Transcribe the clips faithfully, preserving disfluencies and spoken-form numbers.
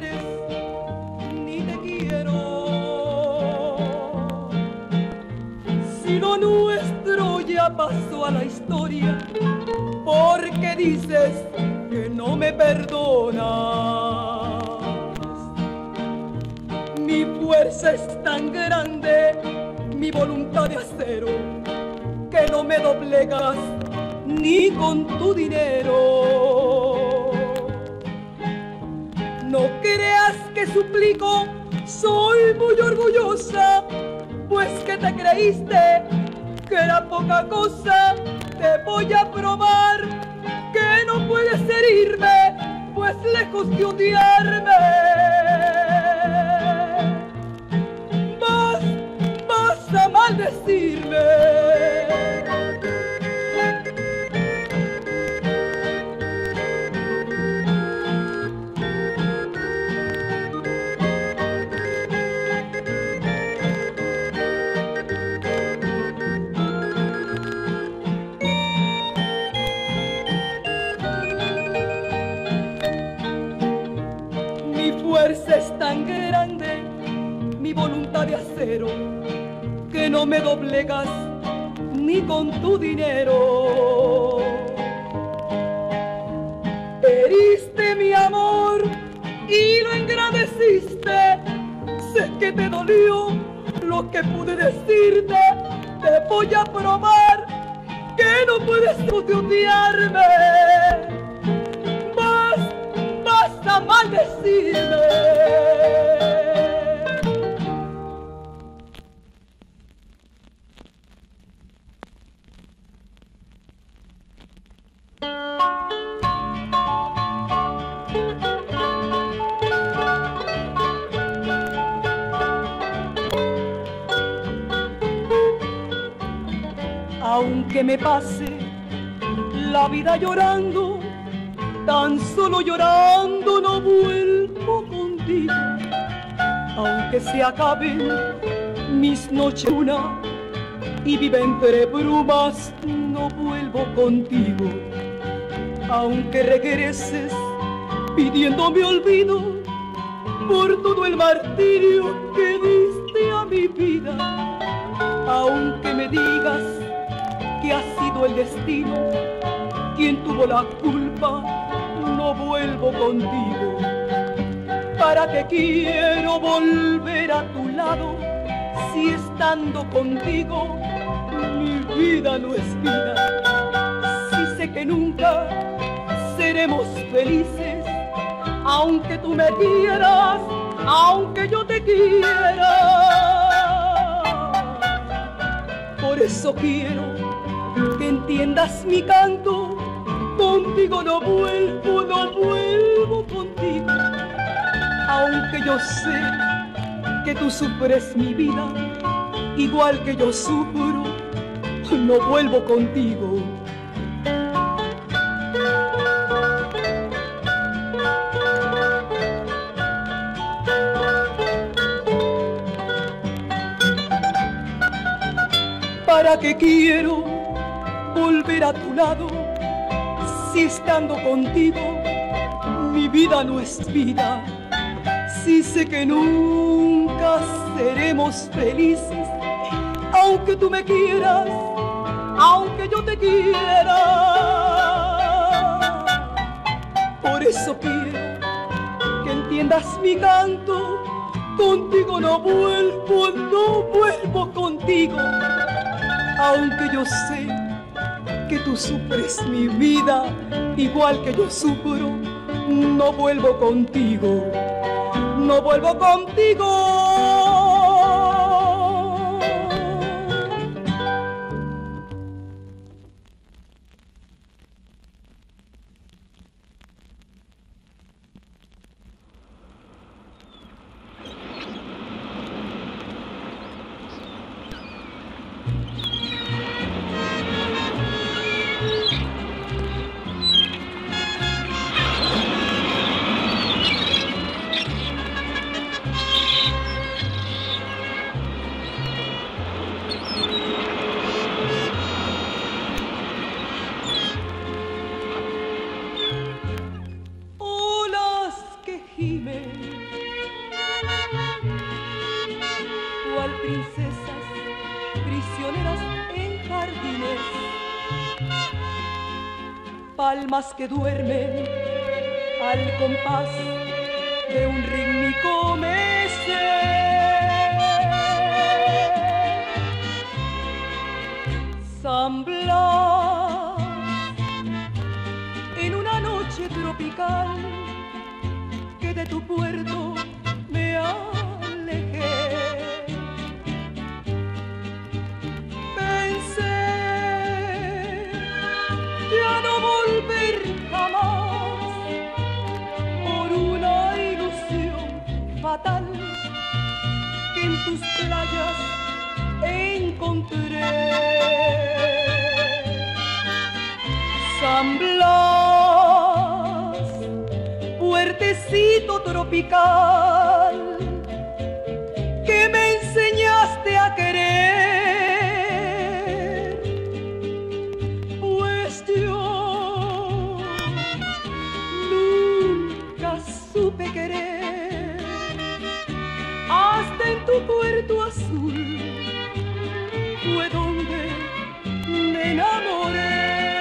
quieres ni te quiero. Si lo nuestro ya pasó a la historia, porque dices que no me perdonas. Mi fuerza es tan grande, mi voluntad de acero, que no me doblegas ni con tu dinero. No creas que suplico, soy muy orgullosa, pues que te creíste que era poca cosa. Te voy a probar que no puedes herirme, pues lejos de odiarme vas, vas a maldecirme. Es tan grande mi voluntad de acero, que no me doblegas ni con tu dinero. Heriste mi amor y lo engrandeciste, sé que te dolió lo que pude decirte. Te voy a probar que no puedes odiarme, vas, vas a maldecirme. Aunque me pase la vida llorando, tan solo llorando no vuelvo contigo. Aunque se acaben mis noches una y viva entre brumas, no vuelvo contigo. Aunque regreses pidiéndome olvido por todo el martirio que diste a mi vida, aunque me digas que ha sido el destino quien tuvo la culpa, no vuelvo contigo. ¿Para qué quiero volver a tu lado si estando contigo mi vida no es vida? Si sé que nunca seremos felices, aunque tú me quieras, aunque yo te quiera. Por eso quiero que entiendas mi canto, contigo no vuelvo, no vuelvo contigo. Aunque yo sé que tú sufres mi vida, igual que yo sufro, no vuelvo contigo. ¿Para qué quiero volver a tu lado si estando contigo mi vida no es vida? Si sé que nunca seremos felices, aunque tú me quieras, aunque yo te quiera. Por eso quiero que entiendas mi canto, contigo no vuelvo, no vuelvo contigo. Aunque yo sé que tú sufres mi vida, igual que yo sufro, no vuelvo contigo, no vuelvo contigo. cual princesas prisioneras en jardines, palmas que duermen al compás de un rítmico mese. San Blas, en una noche tropical que de tu puerto me alejé, pensé ya no volver jamás por una ilusión fatal que en tus playas encontré. San Blas, puertecito tropical que me enseñaste a querer, pues yo nunca supe querer hasta en tu puerto azul fue donde me enamoré.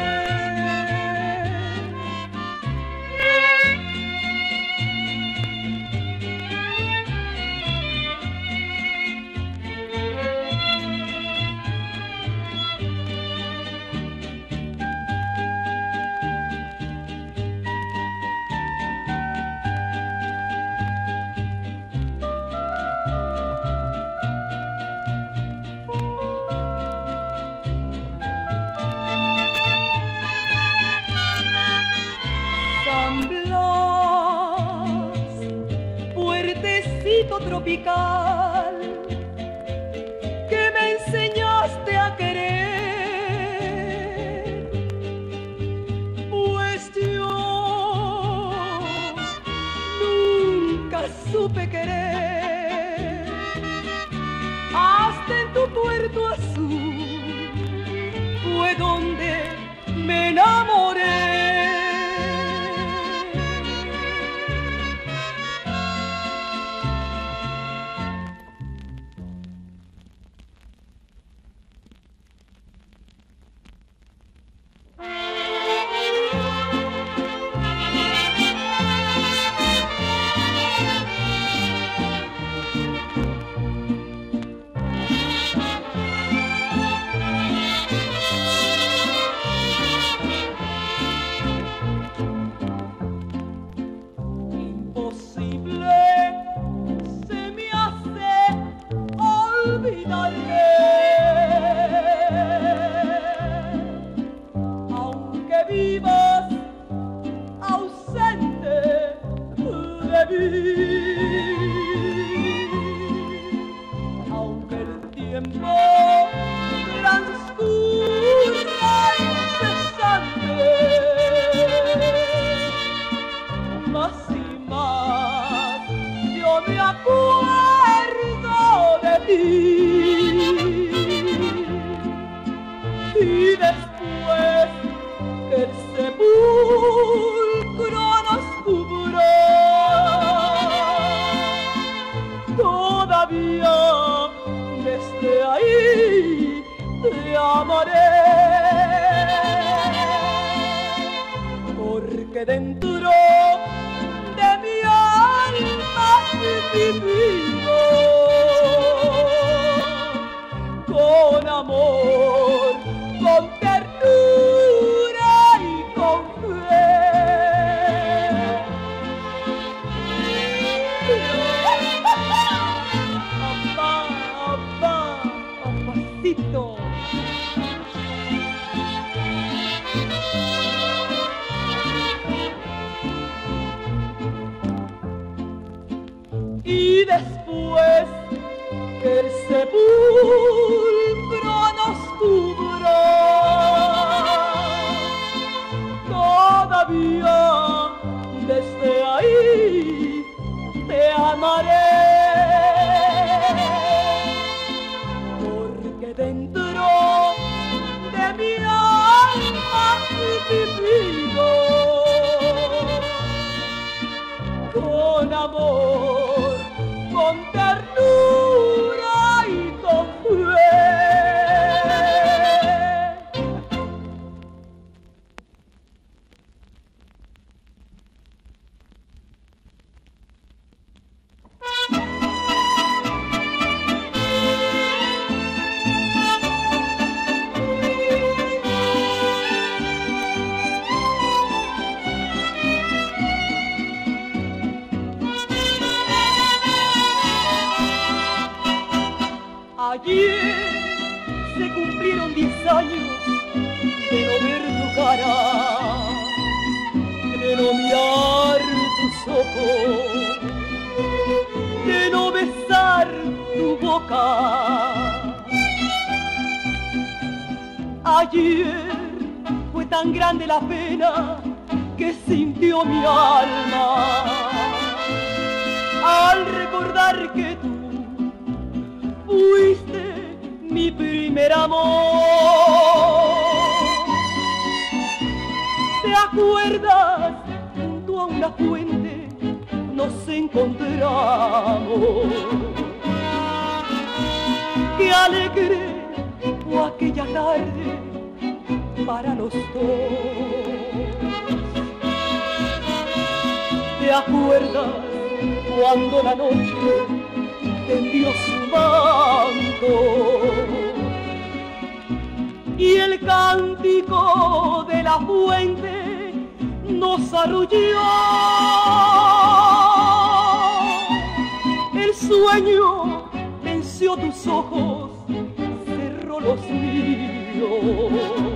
Tropical que me enseñaste a querer, pues yo nunca supe querer hasta en tu puerto azul fue donde me enamoré. Aunque vivas ausente de mí, aunque el tiempo transcurra incesante, más y más yo me acuerdo de ti. Y después que el sepulcro nos cubrió, todavía desde ahí te amaré, porque dentro de mi alma vivido con amor, con ternura y con fe. Papá, papá, papacito. Y después que el sepulcro nos cubrió, todavía desde ahí te amaré, porque dentro de mi alma vivido con amor. Ayer se cumplieron diez años de no ver tu cara, de no mirar tus ojos, de no besar tu boca. Ayer fue tan grande la pena que sintió mi alma al recordar que tú fuiste mi primer amor. ¿Te acuerdas? Junto a una fuente nos encontramos. Qué alegre fue aquella tarde para los dos. ¿Te acuerdas cuando la noche tendió su manto y el cántico de la fuente nos arrulló? El sueño venció tus ojos, cerró los míos.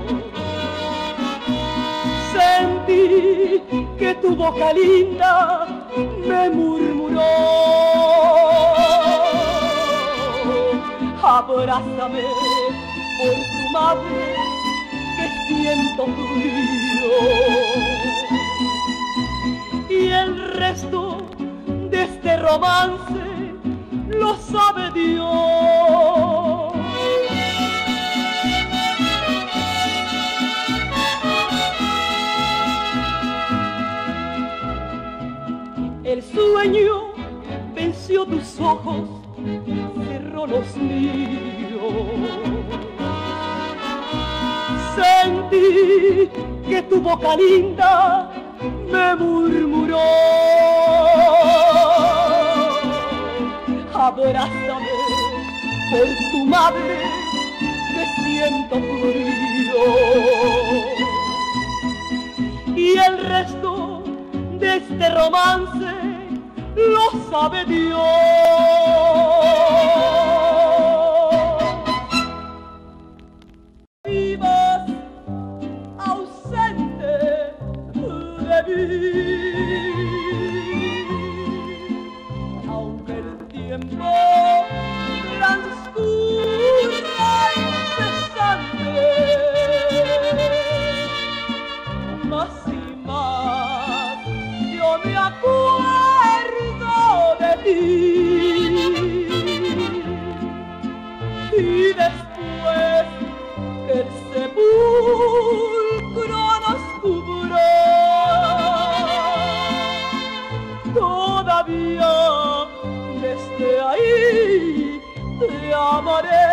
Sentí que tu boca linda me murmuró: abrázame por tu madre, que siento frío. Y el resto de este romance lo sabe Dios. El sueño venció tus ojos, cerró los míos. Sentí que tu boca linda me murmuró: abrázame por tu madre, que siento frío. Y el resto de este romance lo sabe Dios. Vivas ausente de mí, aunque el tiempo transcurra incesante, más y más yo me acuerdo de ti. Y después que el sepulcro nos cubrió, todavía desde ahí te amaré,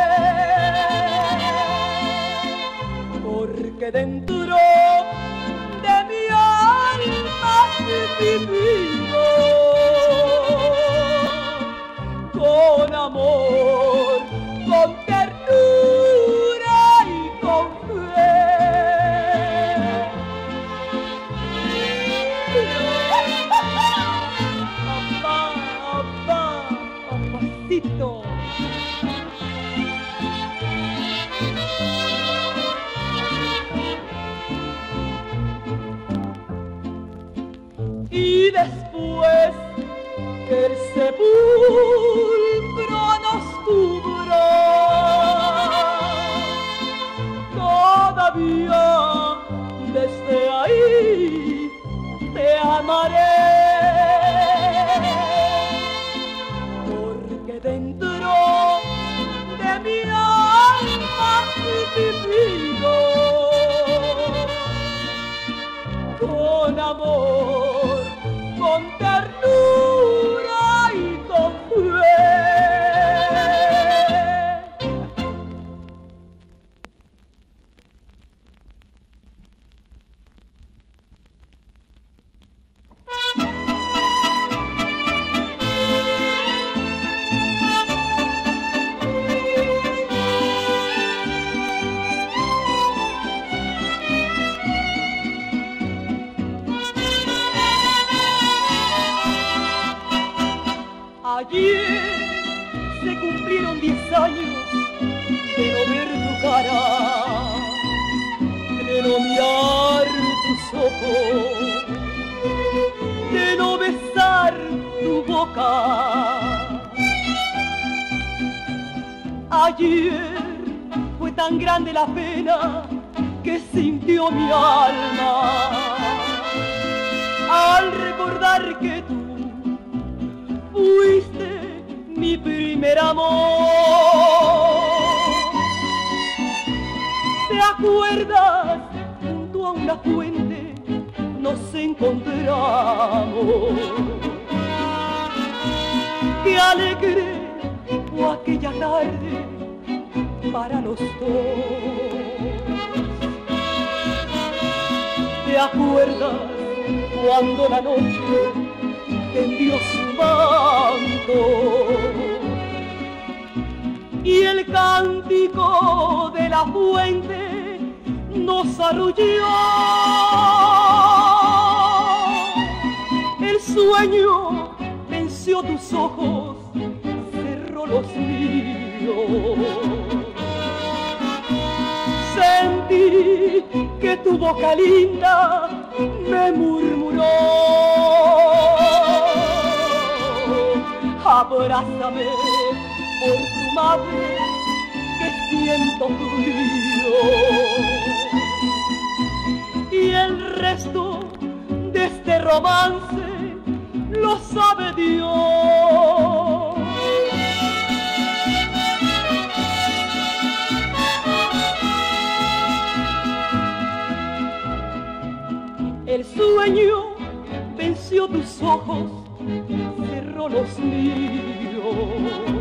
porque dentro de mi alma vivido con amor, con ternura y con fe. Papá, papá, papacito. Y después que el sepulcro nos cubrió, todavía desde ahí te amaré, porque dentro de mi alma vivido con amor, con ternura y con fe. Ayer se cumplieron diez años de no ver tu cara, de no mirar tus ojos, de no besar tu boca. Ayer fue tan grande la pena que sintió mi alma al recordar que tú fuiste mi primer amor. ¿Te acuerdas? Junto a una fuente nos encontramos. Qué alegre fue aquella tarde para los dos. ¿Te acuerdas cuando la noche tendió su manto y el cántico de la fuente nos arrulló? El sueño venció tus ojos, cerró los míos. Sentí que tu boca linda me murmuró: abrázame por tu madre, que siento frío. Y el resto de este romance lo sabe Dios. El sueño venció tus ojos, cerró los míos.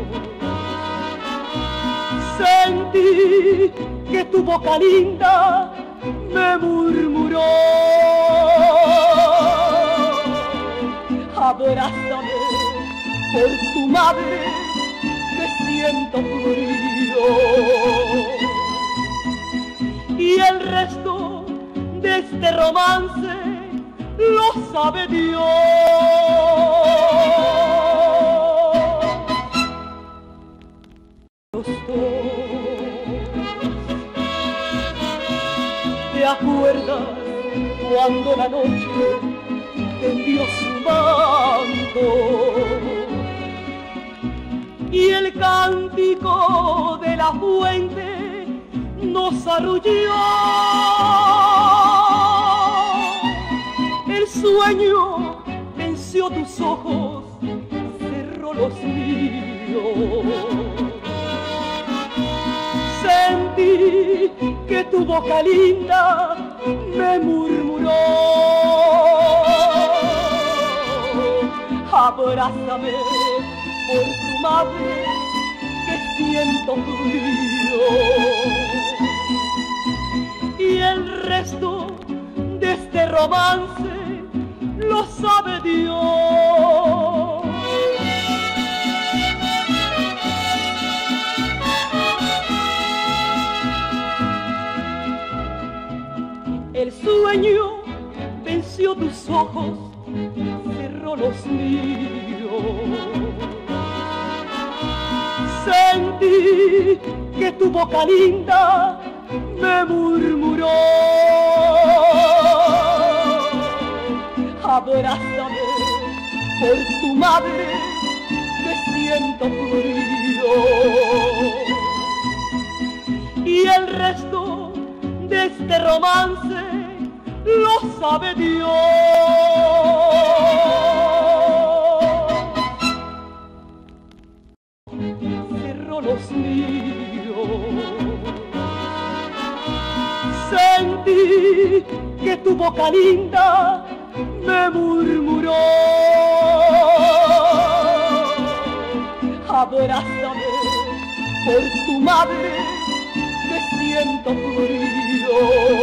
Sentí que tu boca linda me murmuró: abrázame por tu madre, que siento frío. Y el resto de este romance lo sabe Dios. Los dos. ¿Te acuerdas cuando la noche tendió su manto y el cántico de la fuente nos arrulló? El sueño venció tus ojos, cerró los míos. Sentí que tu boca linda me murmuró: abrázame por tu madre, que siento frío. Y el resto de este romance lo sabe Dios. El sueño venció tus ojos, cerró los míos. Sentí que tu boca linda me murmuró: abrázame por tu madre, que siento frío. Y el resto de este romance lo sabe Dios. Cerró los míos. Sentí que tu boca linda me murmuró: abrázame por tu madre, que siento frío.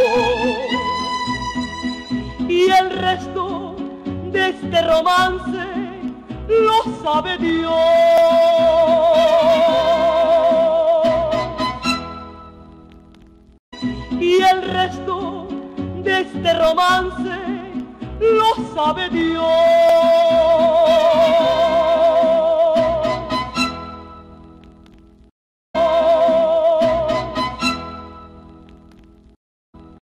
Y el resto de este romance lo sabe Dios. Y el resto de este romance lo sabe Dios.